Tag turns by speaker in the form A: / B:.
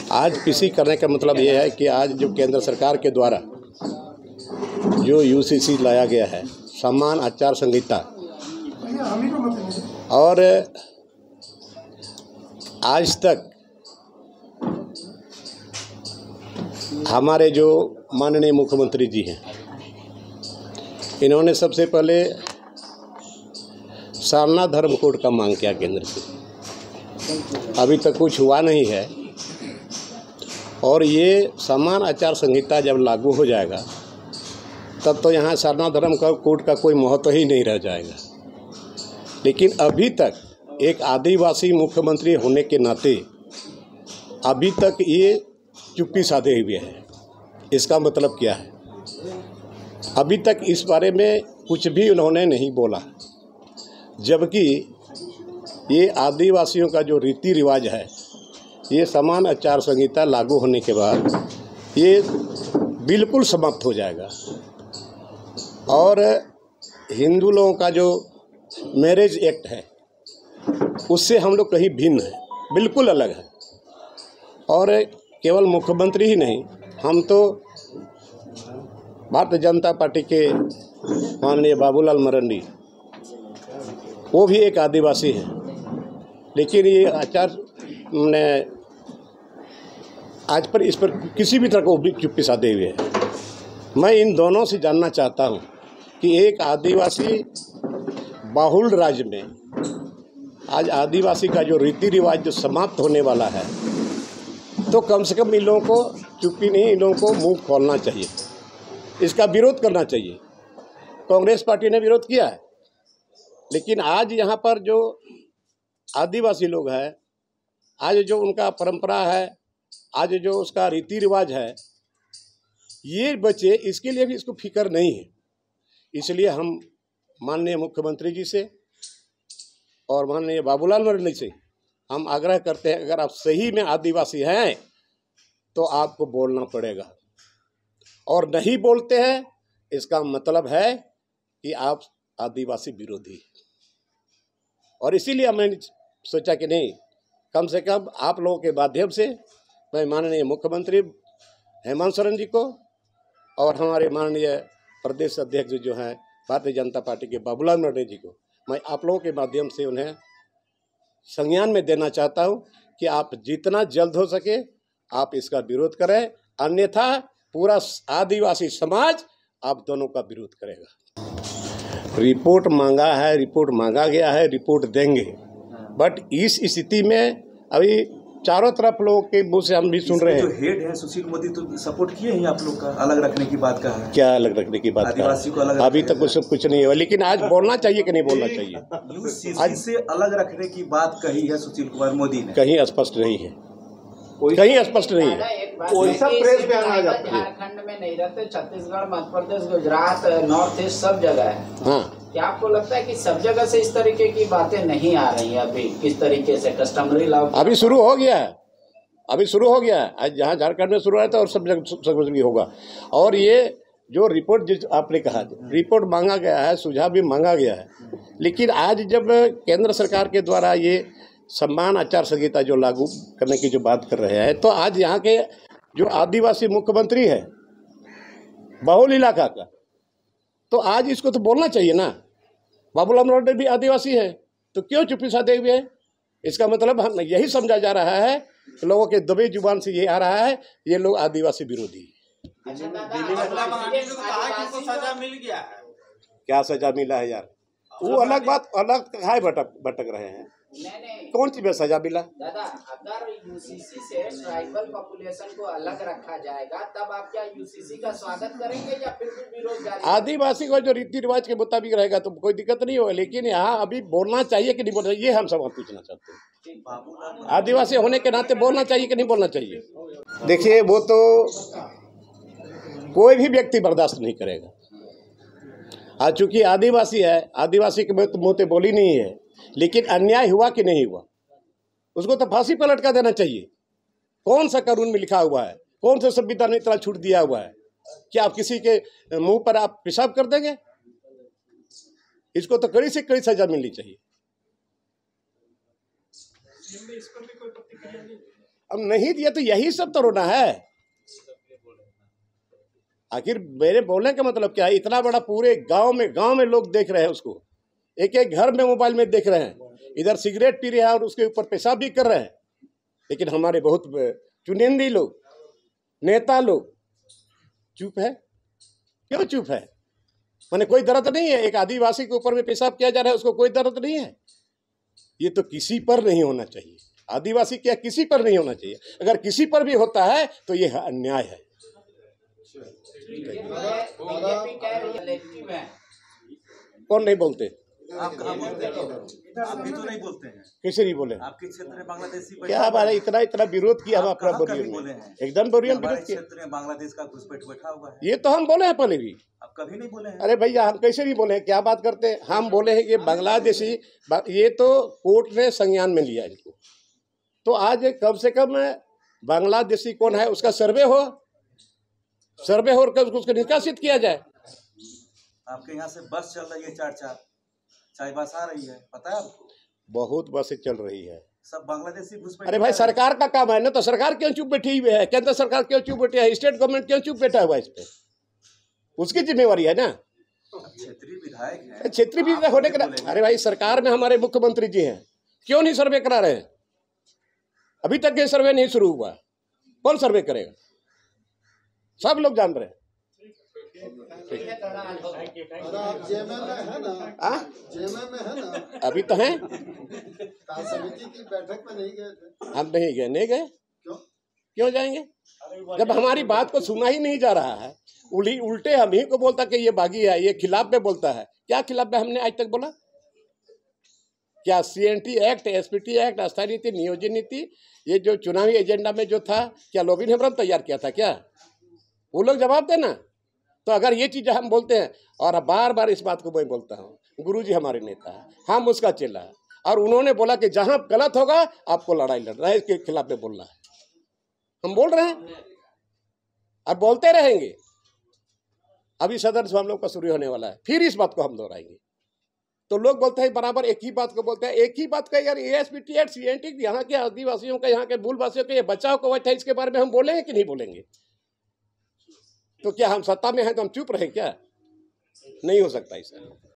A: आज पीसी करने का मतलब ये है कि आज जो केंद्र सरकार के द्वारा जो यूसीसी लाया गया है, समान आचार संहिता, और आज तक हमारे जो माननीय मुख्यमंत्री जी हैं, इन्होंने सबसे पहले सारनाथ धर्म कोड का मांग किया केंद्र से। अभी तक कुछ हुआ नहीं है, और ये समान आचार संहिता जब लागू हो जाएगा तब तो यहाँ सारनाथ धर्म कोड का कोई महत्व ही नहीं रह जाएगा। लेकिन अभी तक एक आदिवासी मुख्यमंत्री होने के नाते अभी तक ये चुप्पी साधे हुए हैं। इसका मतलब क्या है? अभी तक इस बारे में कुछ भी उन्होंने नहीं बोला, जबकि ये आदिवासियों का जो रीति रिवाज है, ये समान आचार संहिता लागू होने के बाद ये बिल्कुल समाप्त हो जाएगा। और हिंदू लोगों का जो मैरिज एक्ट है, उससे हम लोग कहीं भिन्न हैं, बिल्कुल अलग है। और केवल मुख्यमंत्री ही नहीं, हम तो भारतीय जनता पार्टी के माननीय बाबूलाल मरांडी, वो भी एक आदिवासी है, लेकिन ये आचार ने आज पर इस पर किसी भी तरह को भी चुप्पी साधे हुए है। मैं इन दोनों से जानना चाहता हूं कि एक आदिवासी बाहुल राज्य में आज आदिवासी का जो रीति रिवाज जो समाप्त होने वाला है, तो कम से कम इन लोगों को चुप्पी नहीं, इन लोगों को मुंह खोलना चाहिए, इसका विरोध करना चाहिए। कांग्रेस पार्टी ने विरोध किया है, लेकिन आज यहाँ पर जो आदिवासी लोग हैं, आज जो उनका परंपरा है, आज जो उसका रीति रिवाज है, ये बचे, इसके लिए भी इसको फिक्र नहीं है। इसलिए हम माननीय मुख्यमंत्री जी से और माननीय बाबूलाल मरांडी से हम आग्रह करते हैं, अगर आप सही में आदिवासी हैं तो आपको बोलना पड़ेगा, और नहीं बोलते हैं इसका मतलब है कि आप आदिवासी विरोधी। और इसीलिए मैंने सोचा कि नहीं, कम से कम आप लोगों के माध्यम से मैं माननीय मुख्यमंत्री हेमंत सोरेन जी को और हमारे माननीय प्रदेश अध्यक्ष जो हैं भारतीय जनता पार्टी के बाबूलाल मरांडी जी को, मैं आप लोगों के माध्यम से उन्हें संज्ञान में देना चाहता हूं कि आप जितना जल्द हो सके आप इसका विरोध करें, अन्यथा पूरा आदिवासी समाज आप दोनों का विरोध करेगा। रिपोर्ट मांगा है, रिपोर्ट मांगा गया है, रिपोर्ट देंगे, बट इस स्थिति में अभी चारों तरफ लोगों के मुंह से हम भी सुन रहे हैं।
B: जो हेड है सुशील मोदी तो सपोर्ट किए हैं आप लोग का, अलग रखने की बात कहा है।
A: क्या अलग रखने की बात?
B: आदिवासी को अलग
A: अभी तक कुछ नहीं हुआ, लेकिन आज बोलना चाहिए कि नहीं बोलना चाहिए?
B: यूसीसी से अलग रखने की बात कही है सुशील कुमार मोदी ने,
A: कहीं स्पष्ट नहीं है, कहीं स्पष्ट नहीं है।
C: प्रेस बयान आ जाता है। झारखंड में नहीं रहते, छत्तीसगढ़, मध्य प्रदेश, गुजरात, नॉर्थ ईस्ट सब जगह है।
A: हाँ,
C: क्या आपको लगता है कि सब जगह से इस तरीके की बातें नहीं आ रही है? अभी किस तरीके से कस्टमरी लॉ
A: अभी शुरू हो गया है, अभी शुरू हो गया है। आज जहाँ झारखंड में शुरू हुआ था और सब जगह भी होगा। और ये जो रिपोर्ट जिस आपने कहा, रिपोर्ट मांगा गया है, सुझाव भी मांगा गया है, लेकिन आज जब केंद्र सरकार के द्वारा ये समान आचार संहिता जो लागू करने की जो बात कर रहे हैं, तो आज यहाँ के जो आदिवासी मुख्यमंत्री है बाहुल इलाका का, तो आज इसको तो बोलना चाहिए ना। बाबूलाल मरांडी भी आदिवासी है, तो क्यों चुप्पी साधे हुए हैं? इसका मतलब हम यही समझा जा रहा है कि लोगों के दबे जुबान से ये आ रहा है, ये लोग आदिवासी विरोधी।
D: सजा मिल गया है?
A: क्या सजा मिला है यार? वो अलग बात, अलग है, भटक रहे हैं। कौन सी में सजा मिला?
C: दादा, अगर यूसीसी से ट्राइबल पॉपुलेशन को अलग रखा जाएगा, तब आप क्या यूसीसी का स्वागत करेंगे या फिर भी विरोध जारी?
A: आदिवासी को जो रीति रिवाज के मुताबिक रहेगा तो कोई दिक्कत नहीं होगा, लेकिन यहाँ अभी बोलना चाहिए कि नहीं बोलना चाहिए, ये हम सब पूछना चाहते हैं। आदिवासी होने के नाते बोलना चाहिए कि नहीं बोलना चाहिए? देखिए, वो तो कोई भी व्यक्ति बर्दाश्त नहीं करेगा। आज चूंकि आदिवासी है, आदिवासी के मुँह पे बोली नहीं है, लेकिन अन्याय हुआ कि नहीं हुआ, उसको तो फांसी पर लटका देना चाहिए। कौन सा कानून में लिखा हुआ है, कौन सा संविधान ने इतना छूट दिया हुआ है कि आप किसी के मुंह पर आप पेशाब कर देंगे? इसको तो कड़ी से कड़ी सजा मिलनी चाहिए। अब नहीं दिया तो यही सब तो रोना है। आखिर मेरे बोलने का मतलब क्या है, इतना बड़ा पूरे गांव में लोग देख रहे हैं उसको, एक एक घर में मोबाइल में देख रहे हैं, इधर सिगरेट पी रहे हैं और उसके ऊपर पेशाब भी कर रहे हैं। लेकिन हमारे बहुत चुनिंदी लोग, नेता लोग चुप है। क्यों चुप है? माने कोई दर्द नहीं है? एक आदिवासी के ऊपर में पेशाब किया जा रहा है, उसको कोई दर्द नहीं है? ये तो किसी पर नहीं होना चाहिए। आदिवासी क्या किसी पर नहीं होना चाहिए। अगर किसी पर भी होता है तो ये अन्याय है। कौन नहीं बोलते?
B: आप कहाँ बोलते हैं? आप भी तो नहीं बोलते हैं।
A: कैसे नहीं बोले?
B: आपके क्षेत्र में बांग्लादेशी
A: क्या बात है, इतना विरोध किया हम
B: आप
A: अपना
B: कहाँ
A: बोरियम
B: कभी बोले
A: में,
B: हैं?
A: एकदम बोरियम
B: हमारे
A: विरोध किया।
B: क्षेत्र में बांग्लादेश का घुसपैठ बैठा हुआ है।
A: ये तो हम बोले हैं पहले भी।
B: आप कभी नहीं बोले हैं।
A: अरे भैया हम कैसे नहीं बोले हैं? क्या बात करते हैं? हम बोले हैं कि बांग्लादेशी, ये तो कोर्ट ने संज्ञान में लिया इनको, तो आज कम से कम बांग्लादेशी कौन है उसका सर्वे हो कर उसको निष्कासित किया जाए।
B: आपके यहाँ से बस चल रही है 4-4, चाय बस आ रही है, पता है आपको?
A: बहुत बसें चल रही है।
B: सब बांग्लादेशी घुसपैठ।
A: अरे भाई सरकार का काम है ना, तो सरकार क्यों चुप बैठी हुई है? केंद्र सरकार क्यों चुप बैठी है? स्टेट गवर्नमेंट क्यों चुप बैठा हुआ है? इस पे उसकी जिम्मेवारी है ना।
B: क्षेत्रीय विधायक है,
A: क्षेत्रीय विधायक होने के, अरे भाई सरकार में हमारे मुख्यमंत्री जी हैं, क्यों नहीं सर्वे करा रहे हैं? अभी तक ये सर्वे नहीं शुरू हुआ, कौन सर्वे करेगा? सब लोग जान रहे हैं। अभी तो हैं,
E: समिति की बैठक में नहीं गए थे।
A: हम नहीं गए। क्यों जाएंगे जब हमारी बात को सुना ही नहीं जा रहा है? उल्टे हम ही को बोलता कि ये बागी है, ये खिलाफ में बोलता है। क्या खिलाफ में हमने आज तक बोला? क्या CNT एक्ट, SPT एक्ट, अस्थायी नीति, नियोजन नीति, ये जो चुनावी एजेंडा में जो था, क्या लोबिन हेम्ब्रम तैयार किया था क्या? वो लोग जवाब देना। तो अगर ये चीज़ हम बोलते हैं, और बार बार इस बात को मैं बोलता हूँ, गुरुजी हमारे नेता है, हम उसका चेला है, और उन्होंने बोला कि जहां गलत होगा आपको लड़ाई लड़ना है, इसके खिलाफ में बोलना है। हम बोल रहे हैं, अब बोलते रहेंगे। अभी सदन से हम लोग का शुरू होने वाला है, फिर इस बात को हम दोहराएंगे। तो लोग बोलते हैं बराबर एक ही बात को बोलते हैं, एक ही बात का यार, ASPT एक्ट, CNT, यहाँ के आदिवासियों का, यहाँ के मूलवासियों के ये बचाव को वजह है, इसके बारे में हम बोलेंगे कि नहीं बोलेंगे? तो क्या हम सत्ता में हैं तो हम चुप रहे क्या? नहीं हो सकता ऐसा।